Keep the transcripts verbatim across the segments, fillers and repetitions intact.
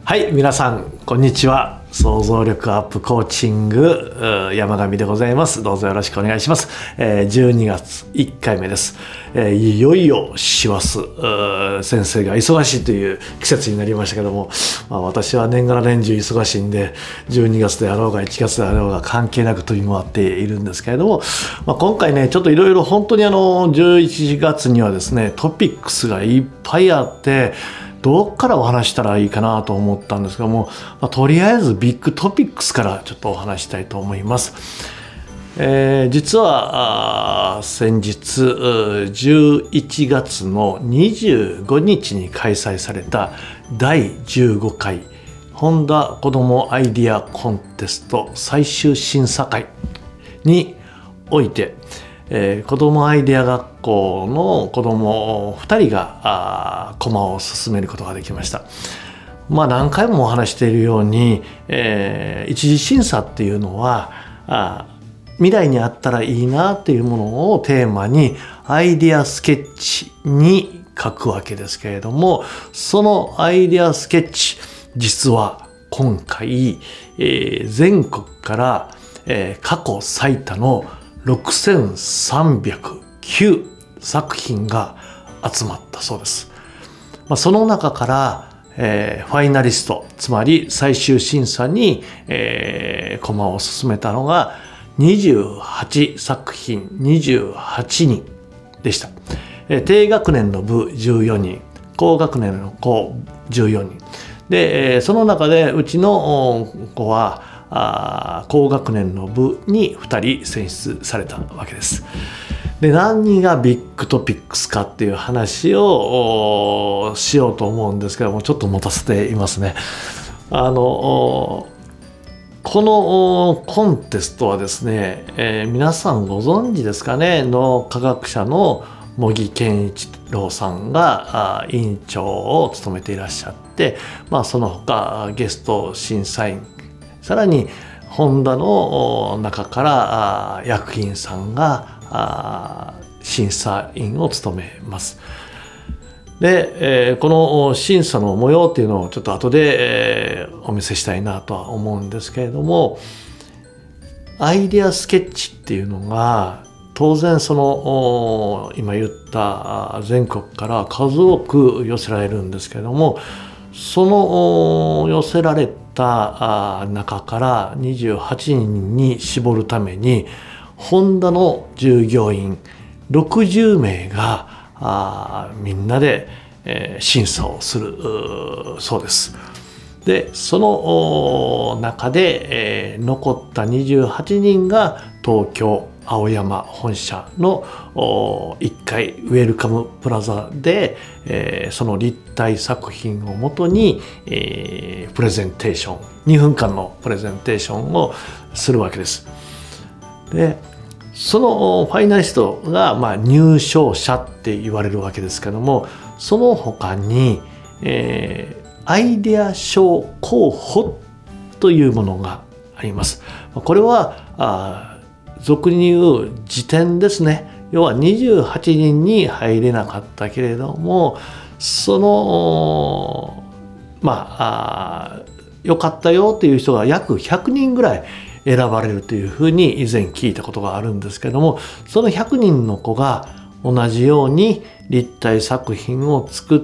はい、皆さんこんにちは。想像力アップコーチング山上でございます。どうぞよろしくお願いします。じゅうにがついっかいめです。いよいよ師走、先生が忙しいという季節になりましたけども、まあ、私は年がら年中忙しいんでじゅうにがつであろうがいちがつであろうが関係なく飛び回っているんですけれども、まあ、今回ねちょっといろいろ本当にあのじゅういちがつにはですねトピックスがいっぱいあって、どっからお話したらいいかなと思ったんですがも、まあ、とりあえずビッグトピックスからちょっとお話したいと思います。えー、実は先日じゅういちがつのにじゅうごにちに開催されただいじゅうごかい本田こどもアイディアコンテスト最終審査会において、えー、子どもアイデア学校の子どもふたりが駒を進めることができました。まあ何回もお話しているように、えー、一次審査っていうのはあ未来にあったらいいなっていうものをテーマにアイデアスケッチに書くわけですけれども、そのアイデアスケッチ実は今回、えー、全国から、えー、過去最多のろくせんさんびゃくきゅうさくひんが集まったそうです。まあ、その中から、えー、ファイナリスト、つまり最終審査に、えー、駒を進めたのがにじゅうはちさくひんにじゅうはちにんでした。えー、低学年の部じゅうよにん、高学年の子じゅうよにんで、えー、その中でうちの子はあ高学年の部にふたり選出されたわけです。で、何がビッグトピックスかっていう話をしようと思うんですけども、ちょっと持たせていますね。あのこのコンテストはですね、えー、皆さんご存知ですかね。脳科学者の茂木健一郎さんが委員長を務めていらっしゃって、まあ、その他ゲスト審査員、さらにホンダの中から役員さんが審査員を務めます。で、この審査の模様っていうのをちょっと後でお見せしたいなとは思うんですけれども、アイデアスケッチっていうのが当然その今言った全国から数多く寄せられるんですけれども、その寄せられた中からにじゅうはちにんに絞るためにホンダの従業員ろくじゅうめいがみんなで審査をするそうです。で、その中で残ったにじゅうはちにんが東京青山本社のいっかいウェルカムプラザで、えー、その立体作品をもとに、えー、プレゼンテーションにふんかんのプレゼンテーションをするわけです。で、そのファイナリストが、まあ、入賞者って言われるわけですけども、その他に、えー、アイデア賞候補というものがあります。これはあ俗に言う次点ですね。要はにじゅうはちにんに入れなかったけれども、そのまあ良かったよっていう人が約ひゃくにんぐらい選ばれるというふうに以前聞いたことがあるんですけども、そのひゃくにんの子が同じように立体作品を作って、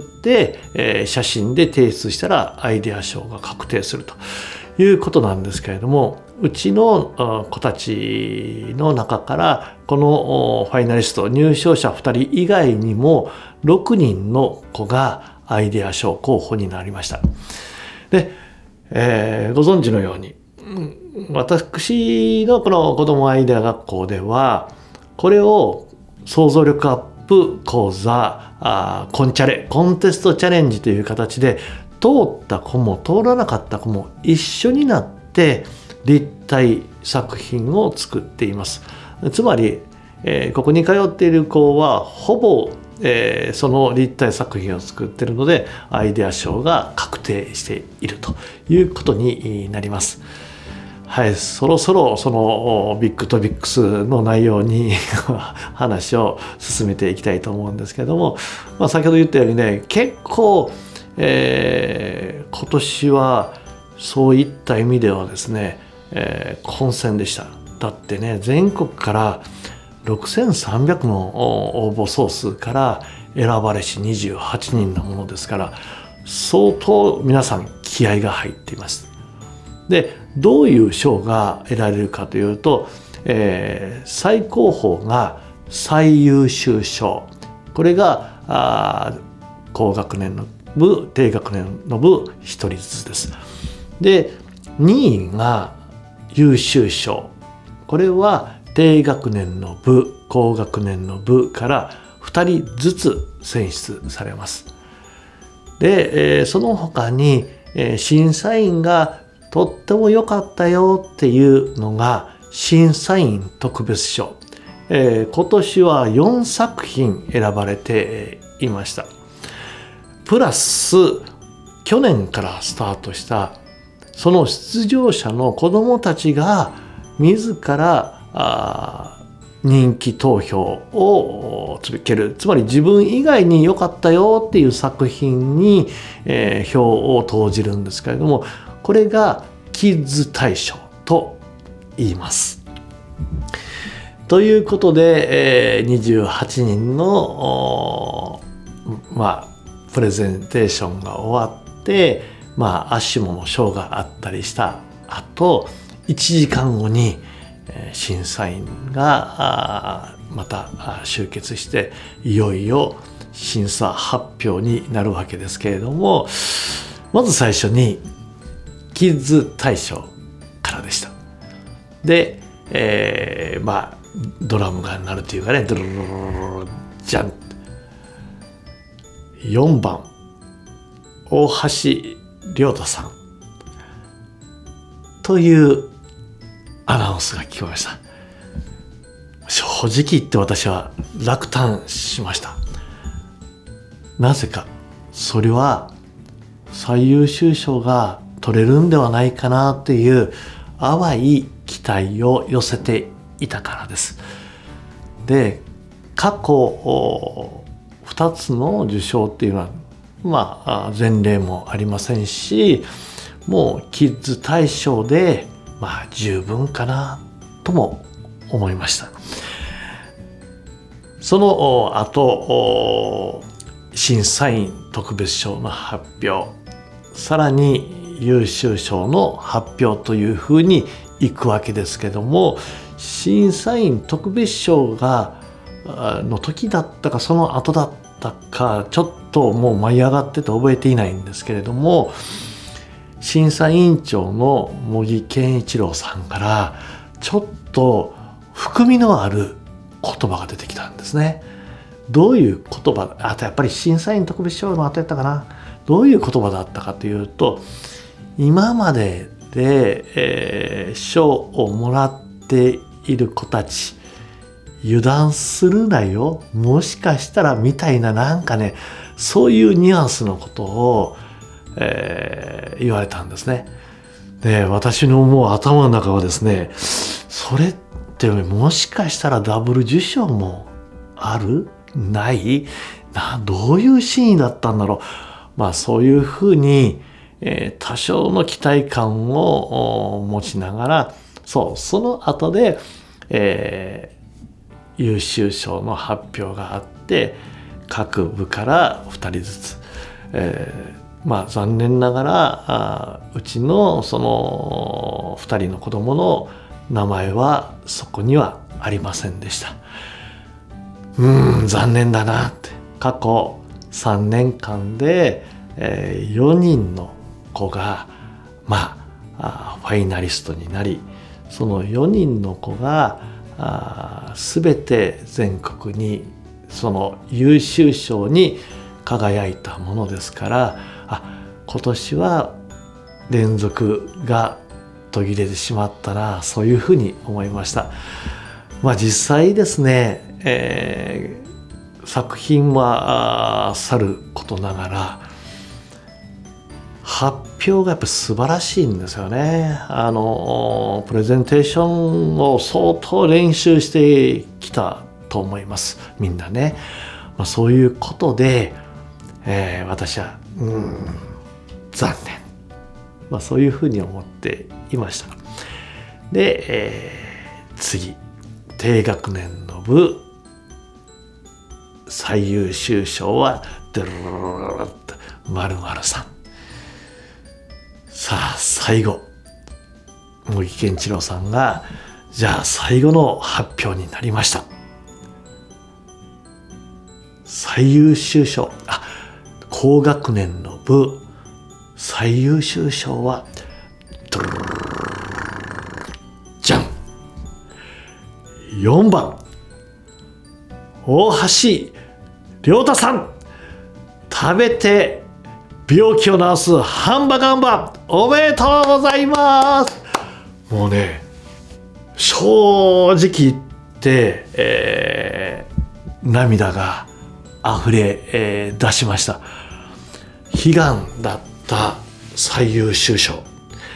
えー、写真で提出したらアイデア賞が確定するということなんですけれども、うちの子たちの中からこのファイナリスト入賞者ふたり以外にもろくにんの子がアイデア賞候補になりました。で、えー、ご存知のように私のこの子どもアイデア学校ではこれを想像力アップ講座あコンチャレコンテストチャレンジという形で通った子も通らなかった子も一緒になって立体作品を作っています。つまり、えー、ここに通っている子はほぼ、えー、その立体作品を作っているのでアイデア賞が確定しているということになります。はい、そろそろそのビッグトピックスの内容に話を進めていきたいと思うんですけども、まあ、先ほど言ったようにね結構えー、今年はそういった意味ではですね、えー、混戦でした。だってね、全国からろくせんさんびゃくの応募総数から選ばれしにじゅうはちにんのものですから、相当皆さん気合が入っています。で、どういう賞が得られるかというと、えー、最高峰が最優秀賞。これがあ高学年の部、低学年の部ひとりずつです。で、にいが優秀賞。これは低学年の部、高学年の部からふたりずつ選出されます。で、えー、その他に、えー、審査員がとっても良かったよっていうのが審査員特別賞。えー、今年はよんさく品選ばれていました。プラス去年からスタートしたその出場者の子どもたちが自らあ人気投票を続ける、つまり自分以外に良かったよっていう作品に、えー、票を投じるんですけれども、これがキッズ大賞と言います。ということで、えー、にじゅうはちにんのまあプレゼンテーションが終わって、まあアシモの賞があったりした後、いちじかんごに審査員がまた集結して、いよいよ審査発表になるわけですけれども、まず最初にキッズ大賞からでした。で、えー、まあドラムが鳴るというかね、ドロロロロじゃん。よんばん大橋亮太さんというアナウンスが聞こえました。正直言って私は落胆しました。なぜか、それは最優秀賞が取れるんではないかなという淡い期待を寄せていたからです。で、過去ふたつの受賞っていうのはまあ前例もありませんし、もうキッズ大賞でまあ十分かなとも思いました。その後審査員特別賞の発表、さらに優秀賞の発表というふうにいくわけですけども、審査員特別賞がの時だったかその後だったかちょっともう舞い上がってて覚えていないんですけれども、審査委員長の茂木健一郎さんからちょっと含みのある言葉が出てきたんですね。どういう言葉、あとやっぱり審査員特別賞の後やったかな、どういう言葉だったかというと、今までで、えー、賞をもらっている子たち油断するなよ、もしかしたらみたいな、なんかね、そういうニュアンスのことを、えー、言われたんですね。で、私のもう頭の中はですね、それってもしかしたらダブル受賞もある？ないな、どういうシーンだったんだろう。まあそういうふうに、えー、多少の期待感を持ちながら、そう、その後で、えー、優秀賞の発表があって、各部からふたりずつ、えー、まあ残念ながらあうちのそのふたりの子供の名前はそこにはありませんでした。うーん、残念だなって。過去さんねんかんで、えー、よにんの子がまあ、あファイナリストになり、そのよにんの子があ全て全国にその優秀賞に輝いたものですから、あ、今年は連続が途切れてしまったな、そういうふうに思いました。まあ実際ですね、えー、作品はさることながら発表がやっぱ素晴らしいんですよね。あのプレゼンテーションを相当練習してきたと思います、みんなね。まあ、そういうことで、えー、私はうん残念、まあ、そういうふうに思っていました。で、えー、次低学年の部最優秀賞はドゥルルルルルと〇〇さん。さあ最後茂木健一郎さんがじゃあ最後の発表になりました。最優秀賞、あ高学年の部最優秀賞はドゥルルルルルじゃんよんばん大橋亮太さん、食べて病気を治すハンバガンバおめでとうございます。もうね正直言って、えー、涙が溢れ、えー、出しました。悲願だった最優秀賞、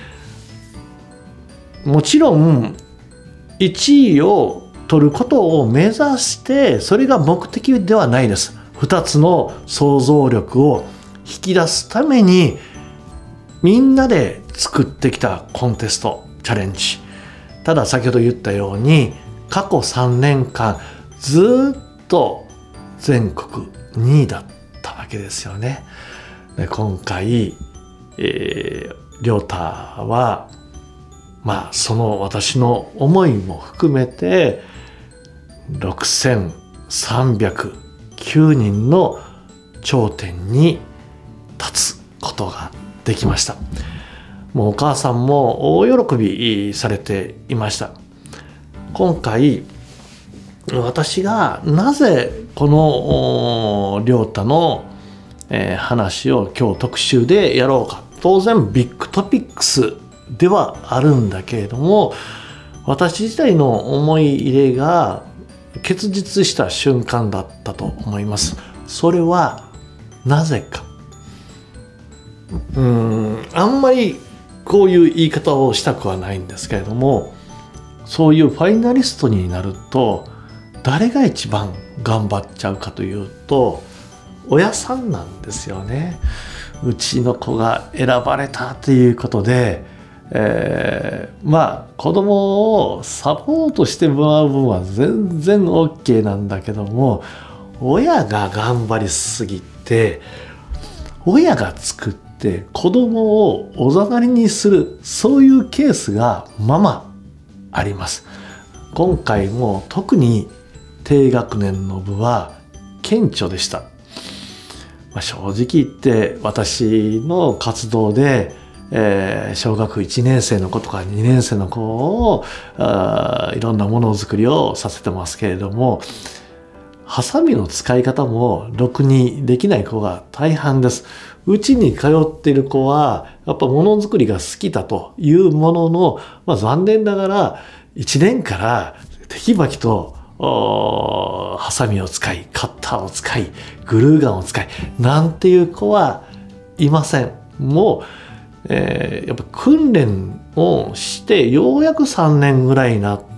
もちろんいちいを取ることを目指してそれが目的ではないです。ふたつの想像力を引き出すためにみんなで作ってきたコンテストチャレンジ。ただ先ほど言ったように過去さんねんかんずっと全国にいだったわけですよね。で今回、えー、亮太はまあその私の思いも含めてろくせんさんびゃくきゅうにんの頂点に立つことができました。もうお母さんも大喜びされていました。今回私がなぜこの亮太の話を今日特集でやろうか。当然ビッグトピックスではあるんだけれども、私自体の思い入れが結実した瞬間だったと思います。それはなぜか、うーんあんまりこういう言い方をしたくはないんですけれども、そういうファイナリストになると誰が一番頑張っちゃうかというと親さんなんですよね。うちの子が選ばれたということで、えー、まあ子供をサポートしてもらう分は全然 OK なんだけども、親が頑張りすぎて親が作って子供をおざなりにする、そういうケースがままあります。今回も特に低学年の部は顕著でした。まあ、正直言って私の活動で、えー、小学いちねん生の子とかにねん生の子をあいろんなものづくりをさせてますけれども、ハサミの使い方もろくにできない子が大半です。うちに通っている子はやっぱものづくりが好きだというものの、まあ、残念ながらいちねんからテキパキとハサミを使いカッターを使いグルーガンを使いなんていう子はいません。もう、えー、やっぱ訓練をしてようやくさんねんぐらいになって、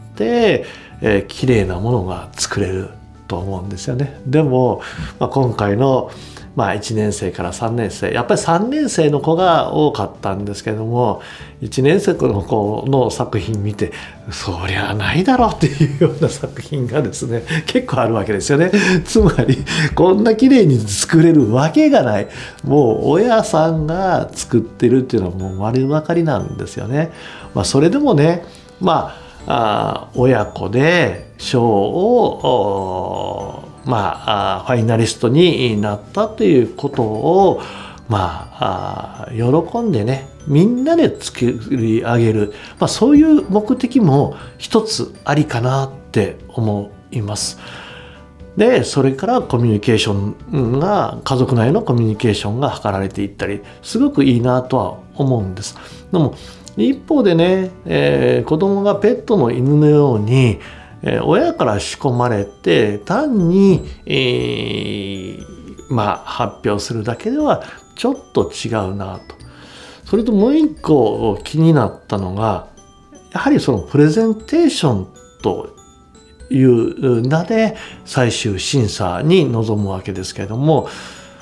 えー、綺麗なものが作れると思うんですよね。でも、まあ、今回のまあ、いちねん生からさんねん生、やっぱりさんねん生の子が多かったんですけども、いちねん生の子の作品見てそりゃないだろうっていうような作品がですね結構あるわけですよね。つまりこんな綺麗に作れるわけがない、もう親さんが作ってるっていうのはもう丸分かりなんですよね。まあ、それでもね、まあ、あ親子で賞をまあ、ファイナリストになったということを、まあ、あ喜んでね、みんなで作り上げる、まあ、そういう目的も一つありかなって思います。で、それからコミュニケーションが、家族内のコミュニケーションが図られていったり、すごくいいなとは思うんです。でも、一方でね、えー、子供がペットの犬のように、親から仕込まれて単に、えー、まあ発表するだけではちょっと違うなと。それともう一個気になったのが、やはりそのプレゼンテーションという名で最終審査に臨むわけですけれども、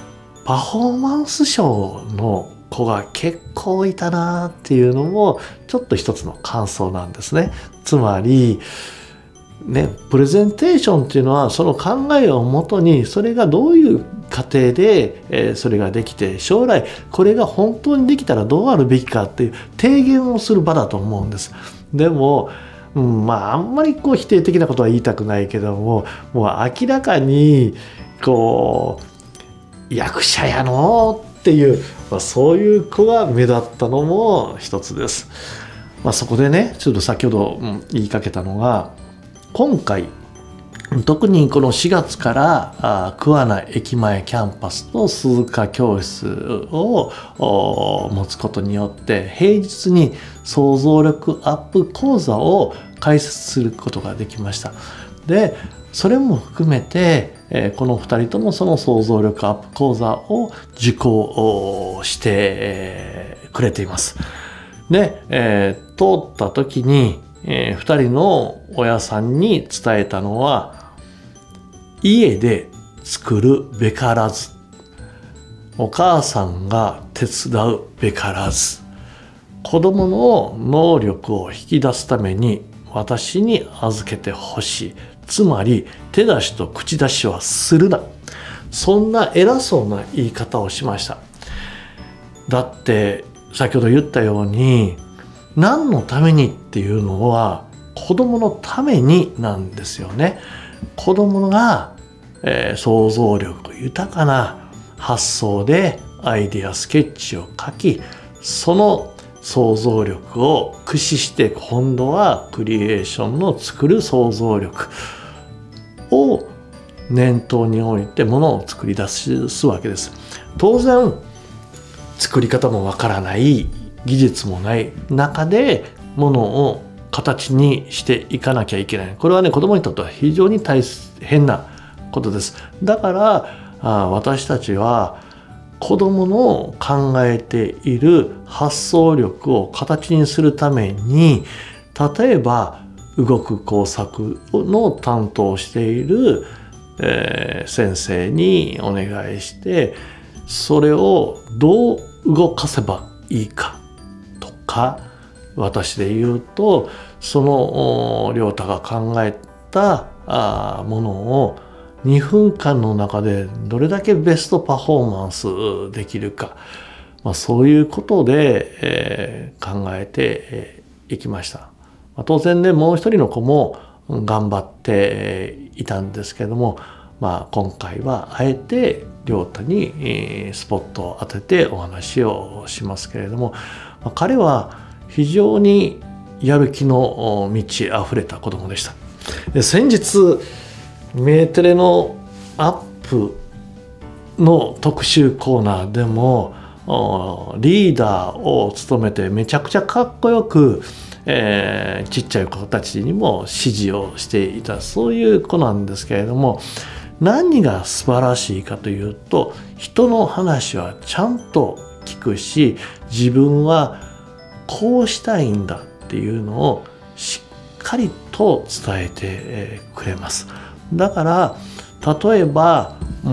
パフォーマンスショーの子が結構いたなっていうのもちょっと一つの感想なんですね。つまりね、プレゼンテーションっていうのはその考えをもとにそれがどういう過程で、えー、それができて将来これが本当にできたらどうあるべきかっていう提言をする場だと思うんです。でも、うん、まああんまりこう否定的なことは言いたくないけども、もう明らかにこう役者やのっていう、まあ、そういう子が目立ったのも一つです。まあ、そこでねちょっと先ほど、うん、言いかけたのが今回特にこのしがつから桑名駅前キャンパスと鈴鹿教室を持つことによって平日に想像力アップ講座を開設することができました。でそれも含めてこのふたりともその想像力アップ講座を受講してくれています。で、えー、通った時にえー、ふたりの親さんに伝えたのは家で作るべからず、お母さんが手伝うべからず、子供の能力を引き出すために私に預けてほしい。つまり手出しと口出しはするな。そんな偉そうな言い方をしました。だって先ほど言ったように何のためにっていうのは子供のためになんですよね。子供が、えー、想像力豊かな発想でアイデアスケッチを書き、その想像力を駆使して今度はクリエーションの作る想像力を念頭に置いてものを作り出すわけです。当然作り方もわからない技術もない中でものを形にしていかなきゃいけない。これはね子供にとっては非常に大変なことです。だからあ私たちは子供の考えている発想力を形にするために例えば動く工作の担当をしている、えー、先生にお願いしてそれをどう動かせばいいかとか、私で言うとその亮太が考えたあものをにふんかんの中でどれだけベストパフォーマンスできるか、まあ、そういうことで、えー、考えていきました。まあ、当然ねもう一人の子も頑張っていたんですけども、まあ、今回はあえて亮太に、えー、スポットを当ててお話をしますけれども、まあ、彼は非常にやる気の満ち溢れた子供でした。で先日メーテレのアップの特集コーナーでもリーダーを務めてめちゃくちゃかっこよく、えー、ちっちゃい子たちにも指示をしていたそういう子なんですけれども、何が素晴らしいかというと人の話はちゃんと聞くし自分はこうしたいんだっていうのをしっかりと伝えてくれます。だから例えば、うん、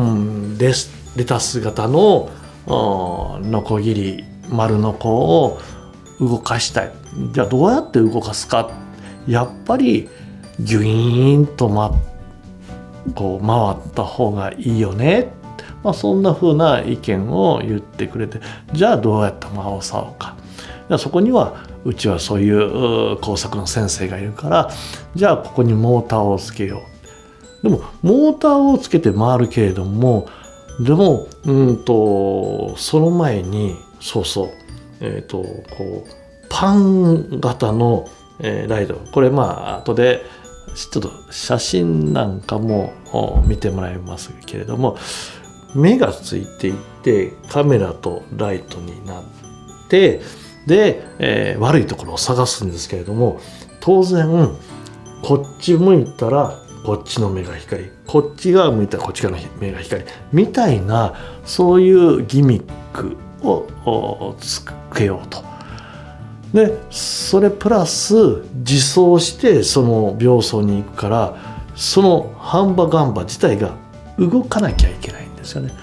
レスレタス型のノコギリ丸ノコを動かしたい。じゃあどうやって動かすか。やっぱりギュイーンと、ま、こう回った方がいいよね。まあ、そんな風な意見を言ってくれて、じゃあどうやって回そうか。そこにはうちはそういう工作の先生がいるから、じゃあここにモーターをつけよう。でもモーターをつけて回るけれども、でもうんとその前にそうそうえっとこうパン型の、えー、ライト、これまあ後でちょっと写真なんかも見てもらいますけれども、目がついていてカメラとライトになってで、えー、悪いところを探すんですけれども、当然こっち向いたらこっちの目が光、こっち側向いたらこっち側の目が光みたいな、そういうギミックをつけようと。でそれプラス自走してその病巣に行くから、そのハンバガンバ自体が動かなきゃいけないんですよね。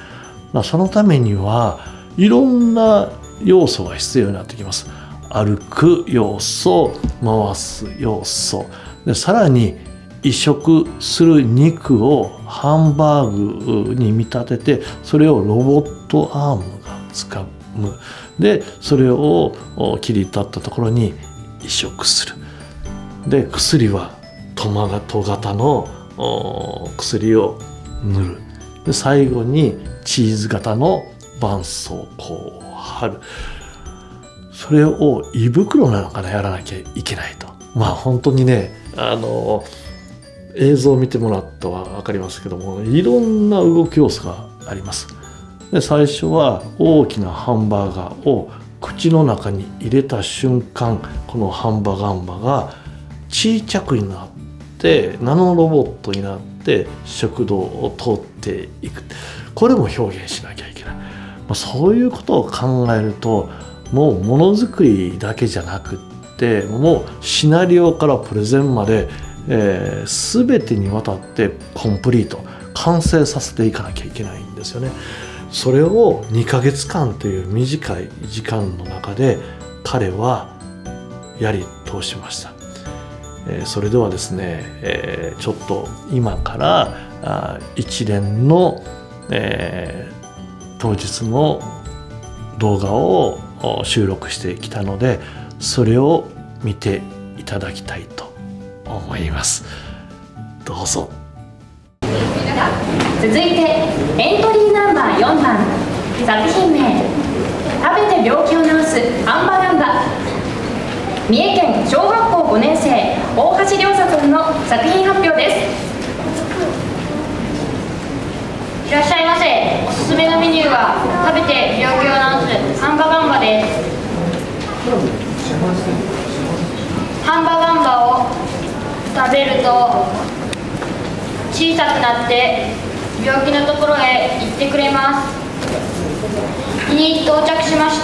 まあ、そのためにはいろんな要素が必要になってきます。歩く要素、回す要素で、さらに移植する肉をハンバーグに見立てて、それをロボットアームが掴む。でそれを切り立ったところに移植する。で薬はトマト型の薬を塗る。で最後にチーズ型の絆創膏を貼る。それを胃袋の中でやらなきゃいけないと。まあ本当にね、あの映像を見てもらったら分かりますけども、いろんな動き要素があります。で最初は大きなハンバーガーを口の中に入れた瞬間、このハンバガンバが小さくになってナノロボットになって食道を通っていく。これも表現しなきゃいけない。まあ、そういうことを考えると、もうものづくりだけじゃなくってもうシナリオからプレゼンまで、えー、全てにわたってコンプリート完成させていかなきゃいけないんですよね。それをにかげつかんという短い時間の中で彼はやり通しました。えー、それではですね、えー、ちょっと今からあ一連の、えー、当日の動画を収録してきたので、それを見ていただきたいと思います。どうぞ。 続いてエントリーナンバーよんばん、作品名食べて病気を治すハンバガンバ。三重県小学校ごねん生大橋亮太君の作品発表です。いらっしゃいませ。おすすめのメニューは食べて病気を治すハンバガンバです。ハンバガンバを食べると小さくなって病気のところへ行ってくれます。胃に到着しました。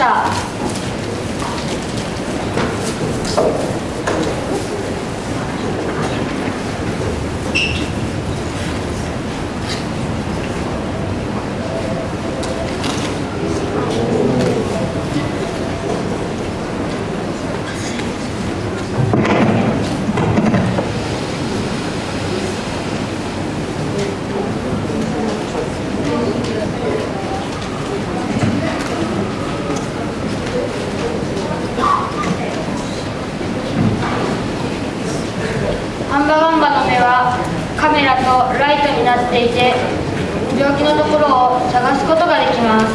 ハンバガンバの目はカメラとライトになっていて、病気のところを探すことができます。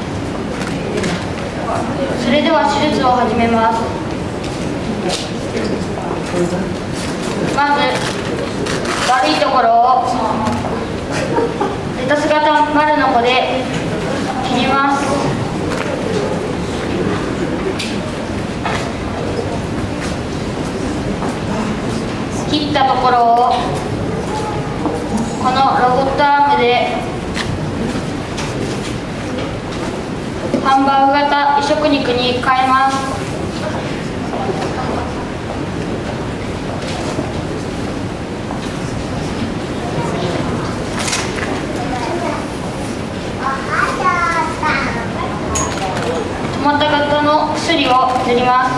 それでは手術を始めます。まず悪いところをレタス型丸のこで切ります。切ったところをこのロボットアームでハンバーグ型移植肉に変えます。トマト型の薬を塗ります。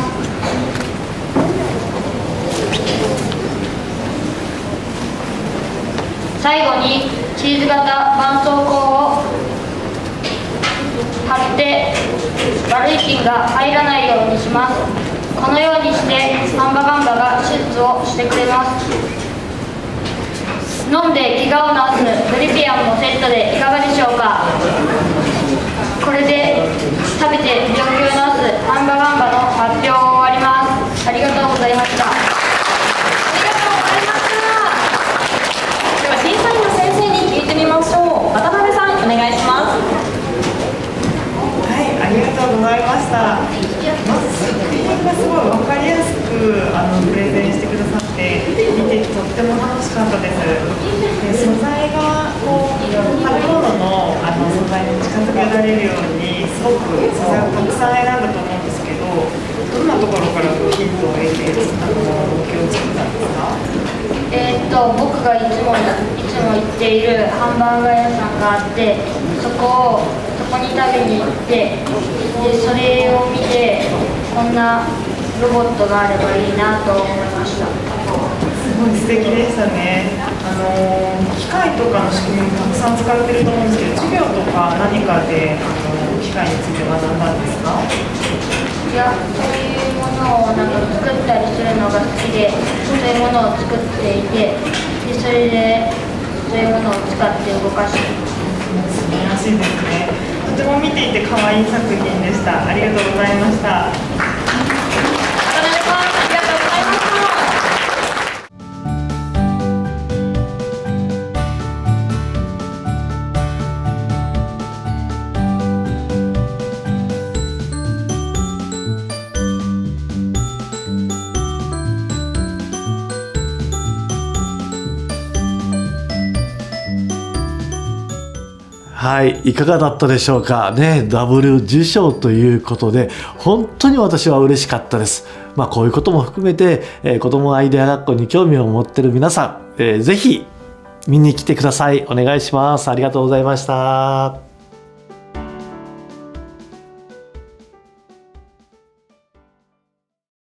最後にチーズ型絆創膏を貼って悪い菌が入らないようにします。このようにしてハンバガンバが手術をしてくれます。飲んで怪我を治すグリピアンもセットでいかがでしょうか。これで食べて病気を治すハンバガンバの発表を終わります。ありがとうございました。 審査員の先生に聞いてみましょう。渡辺さん、お願いします。 はい、ありがとうございました。まず作品がすごい分かりやすくあのプレゼンしてくださって見てとっても楽しかったです。で素材がこう食べ物のあの素材に近づけられるようにすごく素材をたくさん選んだと思うんですけど、どんなところからヒントを得てあの気をつけたんですか？ えーっとと僕がいつもいつも行っているハンバーガー屋さんがあって、そこをそこに食べに行って、でそれを見てこんなロボットがあればいいなと思いました。 すごい素敵でしたね。あの機械とかの仕組みもたくさん使われてると思うんですけど、授業とか何かであの機械について学んだんですか？ いや、そういうものをなんか作ったりするのが好きで、そういうものを作っていて、でそれでそういうものを使って動かしています。 素晴らしいですね。とても見ていて可愛い作品でした。ありがとうございました。 はい、いかがだったでしょうかね。ダブル受賞ということで本当に私は嬉しかったです。まあこういうことも含めて、えー、子どもアイデア学校に興味を持っている皆さん、えー、ぜひ見に来てください。お願いします。ありがとうございました。